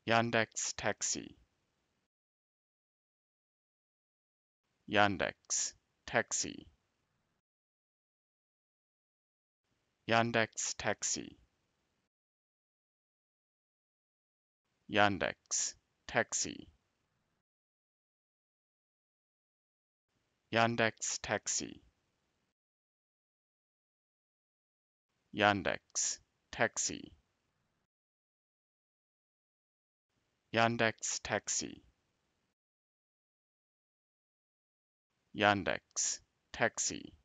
Yandex taxi. Yandex taxi. Yandex taxi. Yandex taxi. Yandex taxi. Yandex taxi. Yandex taxi. Yandex taxi.